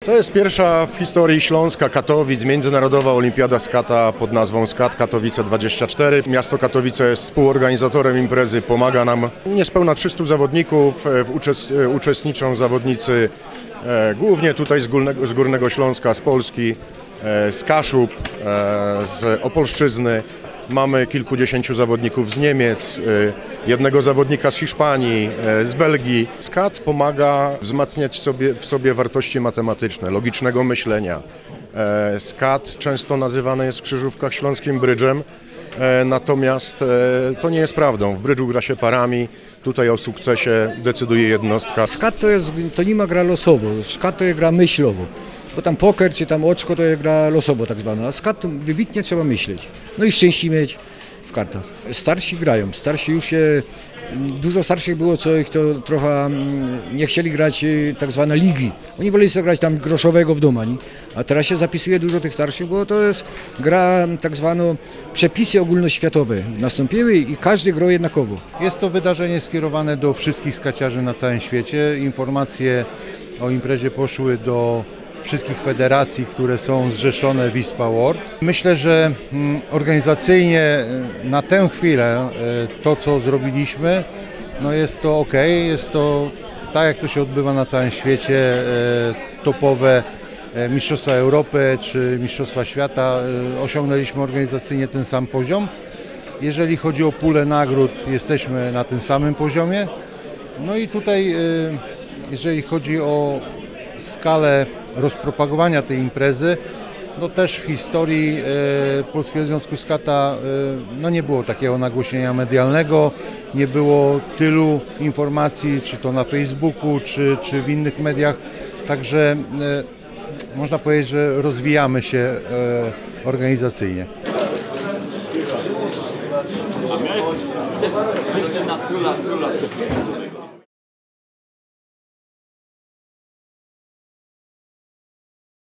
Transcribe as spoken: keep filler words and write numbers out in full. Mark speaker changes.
Speaker 1: To jest pierwsza w historii Śląska, Katowic, międzynarodowa olimpiada skata pod nazwą Skat Katowice dwadzieścia cztery. Miasto Katowice jest współorganizatorem imprezy, pomaga nam. Niespełna trzystu zawodników, w uczest, uczestniczą zawodnicy e, głównie tutaj z górnego, z Górnego Śląska, z Polski, e, z Kaszub, e, z Opolszczyzny. Mamy kilkudziesięciu zawodników z Niemiec, jednego zawodnika z Hiszpanii, z Belgii. Skat pomaga wzmacniać sobie, w sobie wartości matematyczne, logicznego myślenia. Skat często nazywany jest w krzyżówkach śląskim brydżem, natomiast to nie jest prawdą. W brydżu gra się parami, tutaj o sukcesie decyduje jednostka.
Speaker 2: Skat to, jest, to nie ma gra losowo, skat to jest gra myślowo. Bo tam poker czy tam oczko to jest gra losowo tak zwana, a skat to wybitnie trzeba myśleć. No i szczęście mieć w kartach. Starsi grają, starsi już się, dużo starszych było, co ich to trochę nie chcieli grać tak zwane ligi. Oni woleli sobie grać tam groszowego w domu, nie? A teraz się zapisuje dużo tych starszych, bo to jest gra tak zwana, przepisy ogólnoświatowe nastąpiły i każdy gra jednakowo.
Speaker 3: Jest to wydarzenie skierowane do wszystkich skaciarzy na całym świecie. Informacje o imprezie poszły do wszystkich federacji, które są zrzeszone w ISPA World. Myślę, że organizacyjnie na tę chwilę to, co zrobiliśmy, no jest to ok, jest to tak, jak to się odbywa na całym świecie, topowe Mistrzostwa Europy czy Mistrzostwa Świata. Osiągnęliśmy organizacyjnie ten sam poziom. Jeżeli chodzi o pulę nagród, jesteśmy na tym samym poziomie. No i tutaj, jeżeli chodzi o skalę rozpropagowania tej imprezy, no też w historii e, Polskiego Związku Skata e, no nie było takiego nagłośnienia medialnego, nie było tylu informacji, czy to na Facebooku, czy, czy w innych mediach, także e, można powiedzieć, że rozwijamy się e, organizacyjnie.
Speaker 4: A miałeś na króla, króla.